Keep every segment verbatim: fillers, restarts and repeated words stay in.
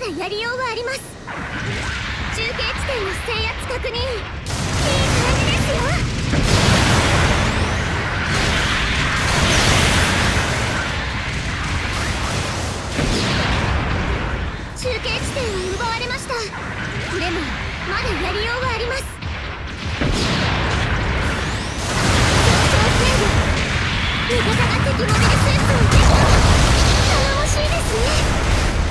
だやりようはあります。中継地点の制圧確認。いい感じですよ。中継地点は奪われました。でもまだやりようはあります。味方が敵モビルスーツを撃破。頼もしいですね。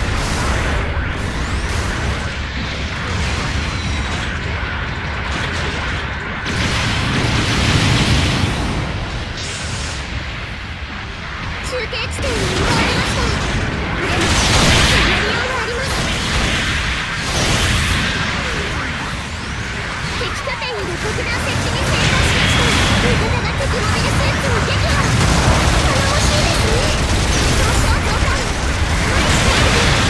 中継地点を奪われました。でもやりようがあります。敵拠点への爆弾設置に成功しました。味方が敵モビルスーツを撃破。頼もしいですね。上昇増加。ナイスセーブ。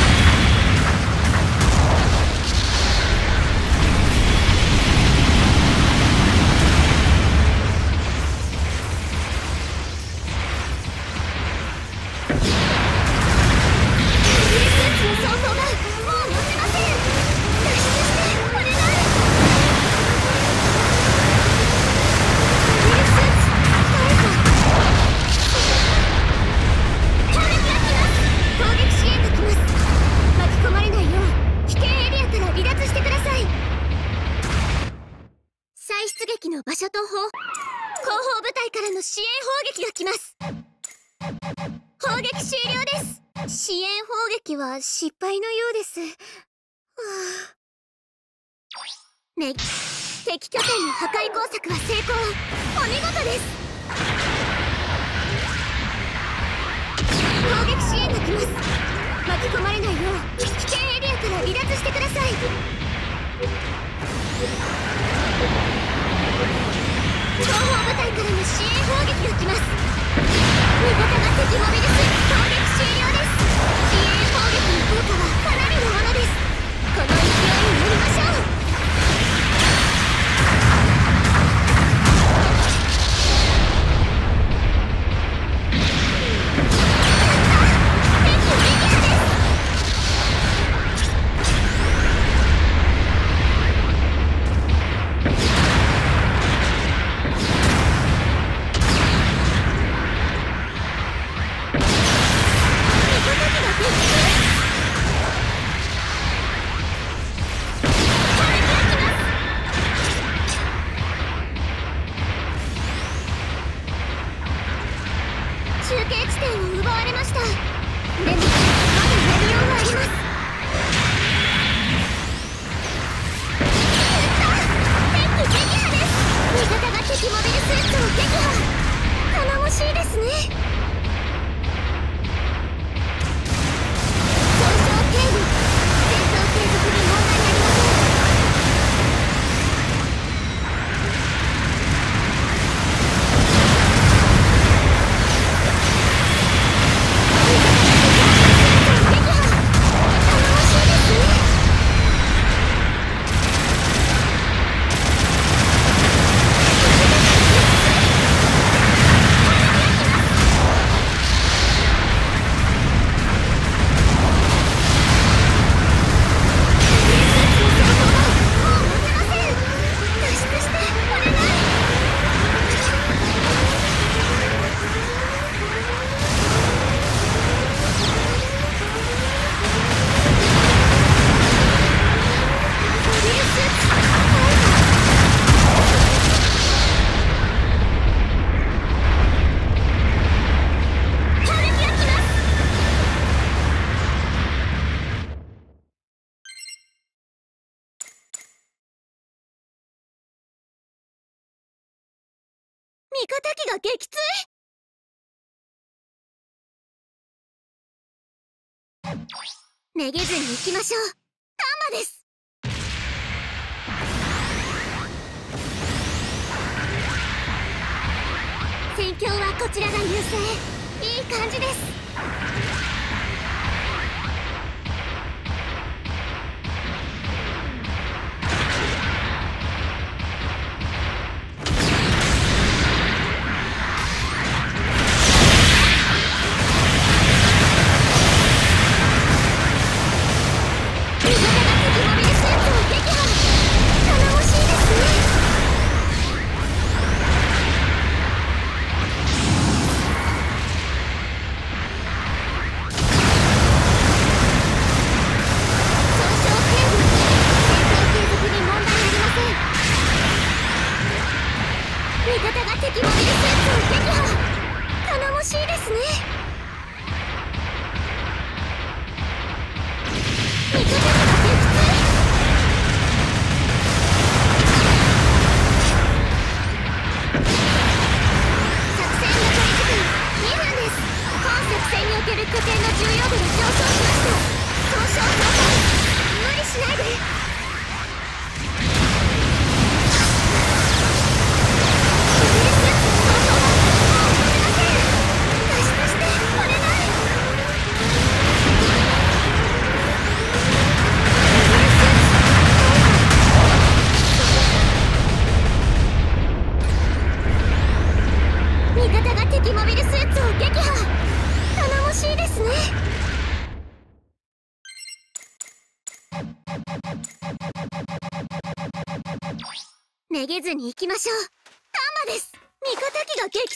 場所と後方部隊からの支援砲撃が来ます。砲撃終了です。支援砲撃は失敗のようです。はあ、ね、敵拠点の破壊工作は成功。お見事です。砲撃支援が来ます。巻き込まれないよう危険エリアから離脱してください。後方部隊からの支援砲撃が来ます。味方が敵モビルス攻撃終了です。支援砲撃の効果はかなりのものです。この勢いに乗りましょう。中継地点を奪われました。でもまだやりようがあります。敵撃破です。味方が敵モビルスーツを撃破。頼もしいですね。上昇警備。戦闘継続に問題ありません。味方機が撃墜。めげずに行きましょう。タンマです。戦況はこちらが優勢。いい感じです。 モビルスーツを撃破。頼もしいですね。味方機が撃墜。作戦残り時間にふんです。本作戦における拠点の重要度が上昇しました。損傷増加。無理しないで。味方が敵モビルスーツを撃破。頼もしいですね。めげずに行きましょう。タンマです。味方機が撃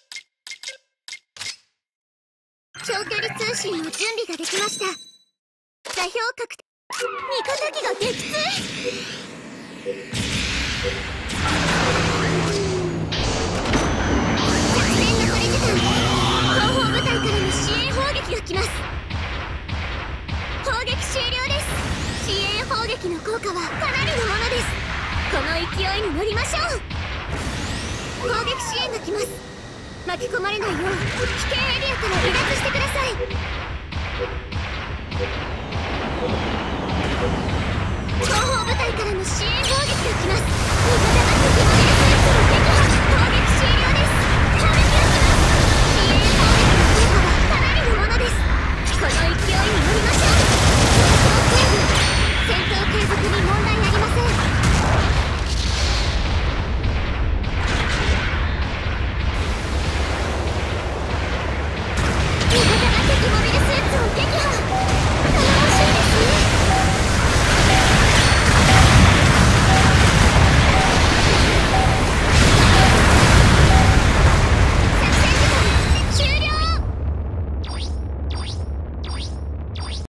墜。長距離通信の準備ができました。座標確定。味方機が撃墜。作戦残り時間。後方部隊からの支援砲撃が来ます。砲撃終了です。支援砲撃の効果はかなりのものです。この勢いに乗りましょう。攻撃支援が来ます。巻き込まれないよう危険エリアから離脱してください。後方部隊からの支援砲撃が来ます。味方が